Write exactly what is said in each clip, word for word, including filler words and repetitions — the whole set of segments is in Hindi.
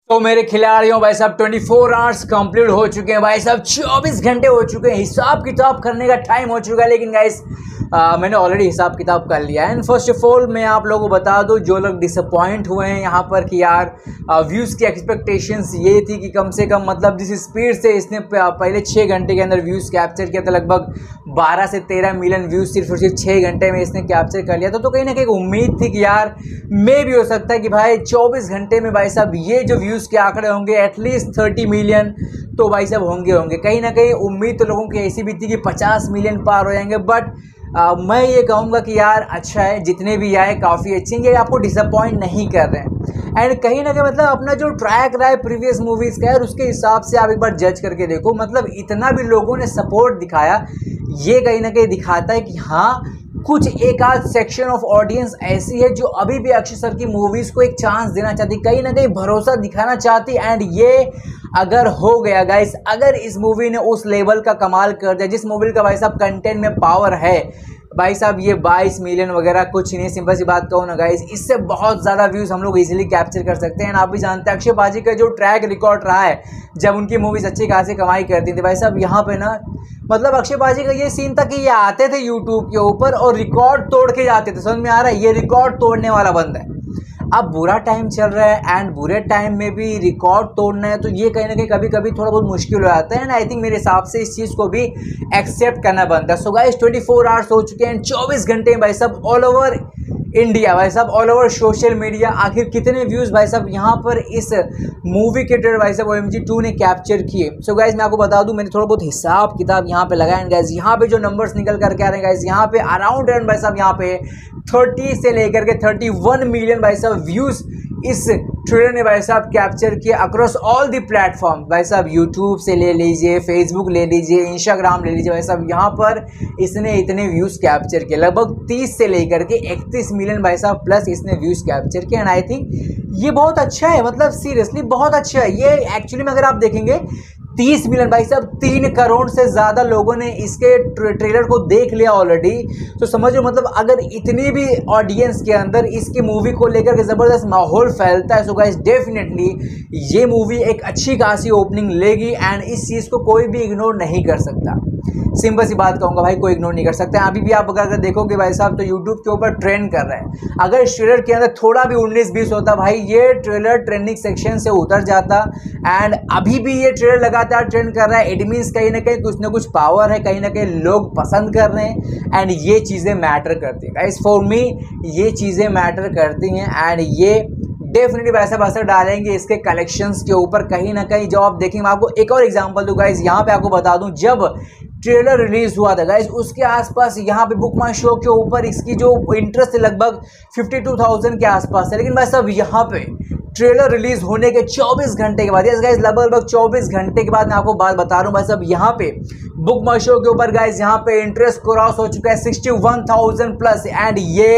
तो मेरे खिलाड़ियों भाई साहब चौबीस आवर्स कंप्लीट हो चुके हैं भाई साहब, चौबीस घंटे हो चुके हैं, हिसाब किताब करने का टाइम हो चुका है। लेकिन गाइस मैंने ऑलरेडी हिसाब किताब कर लिया है। एंड फर्स्ट ऑफ ऑल मैं आप लोगों को बता दूं, जो लोग डिसअपॉइंट हुए हैं यहाँ पर कि यार व्यूज़ की एक्सपेक्टेशंस ये थी कि कम से कम मतलब जिस स्पीड से इसने पहले छः घंटे के अंदर व्यूज़ कैप्चर किया था, लगभग बारह से तेरह मिलियन व्यूज़ सिर्फ और सिर्फ छः घंटे में इसने कैप्चर कर लिया था। तो कहीं ना कहीं उम्मीद थी कि यार मे भी हो सकता है कि भाई चौबीस घंटे में भाई साहब ये जो व्यूज़ के आंकड़े होंगे एटलीस्ट तीस मिलियन तो भाई साहब होंगे होंगे कहीं ना कहीं उम्मीद तो लोगों की ऐसी भी थी कि पचास मिलियन पार हो जाएंगे। बट आ, मैं ये कहूँगा कि यार अच्छा है, जितने भी आए काफ़ी अच्छे हैं, ये आपको डिसअपॉइंट नहीं कर रहे हैं। एंड कहीं ना कहीं मतलब अपना जो ट्रैक रहा है प्रीवियस मूवीज़ का, यार उसके हिसाब से आप एक बार जज करके देखो, मतलब इतना भी लोगों ने सपोर्ट दिखाया, ये कहीं ना कहीं दिखाता है कि हाँ कुछ एक आध सेक्शन ऑफ ऑडियंस ऐसी है जो अभी भी अक्षय सर की मूवीज़ को एक चांस देना चाहती, कहीं ना कहीं भरोसा दिखाना चाहती। एंड ये अगर हो गया गाइस, अगर इस मूवी ने उस लेवल का कमाल कर दिया जिस मूवी का भाई साहब कंटेंट में पावर है, भाई साहब ये बाईस मिलियन वगैरह कुछ नहीं, सिंपल सी बात कहूँ ना गाइस, इससे बहुत ज़्यादा व्यूज़ हम लोग इजीली कैप्चर कर सकते हैं। आप भी जानते हैं अक्षय बाजी का जो ट्रैक रिकॉर्ड रहा है जब उनकी मूवीज़ अच्छी खासी कमाई करती थी, भाई साहब यहाँ पे ना मतलब अक्षय बाजी का ये सीन था कि ये आते थे यूट्यूब के ऊपर और रिकॉर्ड तोड़ के जाते थे। समझ में आ रहा है, ये रिकॉर्ड तोड़ने वाला बंदा है। अब बुरा टाइम चल रहा है एंड बुरे टाइम में भी रिकॉर्ड तोड़ना है, तो ये कहीं ना कहीं कभी कभी थोड़ा बहुत मुश्किल हो जाता है। एंड आई थिंक मेरे हिसाब से इस चीज़ को भी एक्सेप्ट करना बनता है। सो गाइस चौबीस आवर्स हो चुके हैं, चौबीस घंटे भाई साहब ऑल ओवर इंडिया, भाई साहब ऑल ओवर सोशल मीडिया, आखिर कितने व्यूज़ भाई साहब यहाँ पर इस मूवी के ट्रेलर भाई साहब ओ एम जी टू ने कैप्चर किए। सो गाइज मैं आपको बता दूं, मैंने थोड़ा बहुत हिसाब किताब यहाँ पे लगाया। गाइज यहाँ पे जो नंबर्स निकल करके आ रहे हैं गाइज, यहाँ पे अराउंड एंड भाई साहब यहाँ पे तीस से लेकर के इकतीस मिलियन भाई साहब व्यूज़ इस ट्रेलर ने भाई साहब कैप्चर किया अक्रॉस ऑल दी प्लेटफॉर्म। भाई साहब यूट्यूब से ले लीजिए, फेसबुक ले लीजिए, इंस्टाग्राम ले लीजिए, भाई साहब यहाँ पर इसने इतने व्यूज़ कैप्चर किए, लगभग तीस से लेकर के इकतीस मिलियन भाई साहब प्लस इसने व्यूज़ कैप्चर किए। एंड आई थिंक ये बहुत अच्छा है, मतलब सीरियसली बहुत अच्छा है ये। एक्चुअली में अगर आप देखेंगे तीस मिलियन भाई साहब, तीन करोड़ से ज़्यादा लोगों ने इसके ट्रे, ट्रेलर को देख लिया ऑलरेडी। तो समझो मतलब अगर इतनी भी ऑडियंस के अंदर इसकी मूवी को लेकर के ज़बरदस्त माहौल फैलता है, सो गाइस डेफिनेटली ये मूवी एक अच्छी खासी ओपनिंग लेगी एंड इस चीज़ को कोई भी इग्नोर नहीं कर सकता। सिंपल सी बात कहूँगा भाई, कोई इग्नोर नहीं कर सकते। अभी भी आप अगर देखोगे भाई साहब तो यूट्यूब के ऊपर ट्रेंड कर रहे हैं। अगर इस ट्रेलर के अंदर थोड़ा भी उन्नीस बीस होता भाई, ये ट्रेलर ट्रेंडिंग सेक्शन से उतर जाता। एंड अभी भी ये ट्रेलर लगातार ट्रेंड कर रहा है, इट मीन्स कहीं ना कहीं कुछ ना कुछ पावर है, कहीं ना कहीं लोग पसंद कर रहे हैं एंड ये चीज़ें मैटर करती हैं गाइस। फॉर मी ये चीज़ें मैटर करती हैं एंड ये डेफिनेटली वैसा असर डालेंगे इसके कलेक्शंस के ऊपर कहीं ना कहीं। जो आप देखेंगे, मैं आपको एक और एग्जांपल दूं गाइस, यहाँ पे आपको बता दूं, जब ट्रेलर रिलीज हुआ था गाइस उसके आसपास यहाँ पे बुक माई शो के ऊपर इसकी जो इंटरेस्ट लगभग बावन हज़ार के आसपास है। लेकिन भाई साहब यहाँ पे ट्रेलर रिलीज होने के चौबीस घंटे के बाद, यस गाइस लगभग लगभग चौबीस घंटे के बाद मैं आपको बात बता रहा हूँ भाई साहब, यहाँ पे बुक माई शो के ऊपर गाइस यहाँ पे इंटरेस्ट क्रॉस हो चुका है इकसठ हज़ार प्लस। एंड ये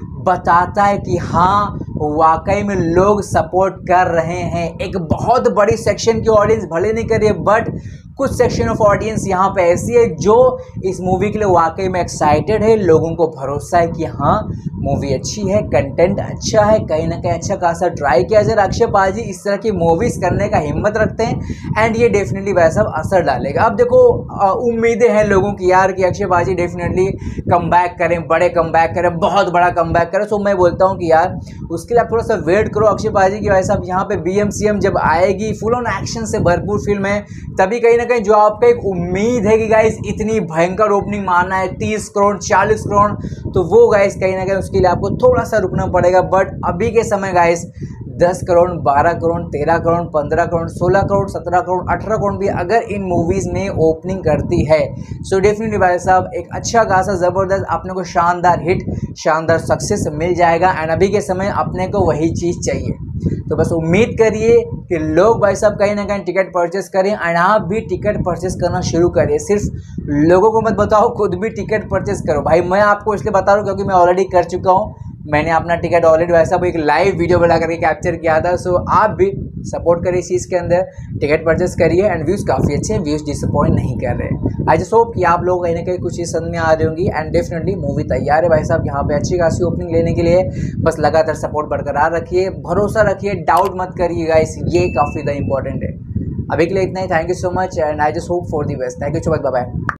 बताता है कि हाँ वाकई में लोग सपोर्ट कर रहे हैं। एक बहुत बड़ी सेक्शन की ऑडियंस भले नहीं कर रही है, बट कुछ सेक्शन ऑफ ऑडियंस यहाँ पे ऐसी है जो इस मूवी के लिए वाकई में एक्साइटेड है। लोगों को भरोसा है कि हाँ मूवी अच्छी है, कंटेंट अच्छा है, कहीं ना कहीं अच्छा खासा ट्राई किया जाए। अक्षय पाजी इस तरह की मूवीज़ करने का हिम्मत रखते हैं एंड ये डेफिनेटली वैसा असर डालेगा। अब देखो उम्मीदें हैं लोगों की यार कि अक्षय पाजी डेफिनेटली कम बैक करें, बड़े कम बैक करें, बहुत बड़ा कम बैक करें। सो मैं बोलता हूँ कि यार उसके लिए आप थोड़ा सा वेट करो अक्षय पाजी की। भाई साहब यहाँ पे बी एम सी एम जब आएगी, फुल ऑन एक्शन से भरपूर फिल्म है, तभी कहीं ना कहीं जो आपका एक उम्मीद है कि गाइस इतनी भयंकर ओपनिंग मारना है तीस करोड़ चालीस करोड़, तो वो गाइस कहीं ना कहीं उसके लिए आपको थोड़ा सा रुकना पड़ेगा। बट अभी के समय गाइस दस करोड़, बारह करोड़, तेरह करोड़, पंद्रह करोड़, सोलह करोड़, सत्रह करोड़, अठारह करोड़ भी अगर इन मूवीज़ में ओपनिंग करती है, सो डेफिनेटली भाई साहब एक अच्छा खासा ज़बरदस्त अपने को शानदार हिट, शानदार सक्सेस मिल जाएगा। एंड अभी के समय अपने को वही चीज़ चाहिए। तो बस उम्मीद करिए कि लोग भाई साहब कहीं ना कहीं टिकट परचेस करें एंड आप भी टिकट परचेस करना शुरू करिए। सिर्फ लोगों को मत बताओ, खुद भी टिकट परचेस करो। भाई मैं आपको इसलिए बता रहा हूँ क्योंकि मैं ऑलरेडी कर चुका हूँ, मैंने अपना टिकट ऑलरेडी वैसा एक लाइव वीडियो बना करके कैप्चर किया था। सो आप भी सपोर्ट करिए इस चीज़ के अंदर, टिकट परचेस करिए एंड व्यूज़ काफ़ी अच्छे हैं, व्यूज़ डिसअपॉइंट नहीं कर रहे। आई जस्ट होप कि आप लोग कहीं ना कहीं कुछ चीज़ समझ में आ रही होंगी एंड डेफिनेटली मूवी तैयार है भाई साहब यहाँ पे अच्छी खासी ओपनिंग लेने के लिए। बस लगातार सपोर्ट बरकरार रखिए, भरोसा रखिए, डाउट मत करिए गाइस, ये काफ़ी ज़्यादा इंपॉर्टेंट है। अभी के लिए इतना ही। Thank you so much and I just hope for the best. Thank you so much, bye bye.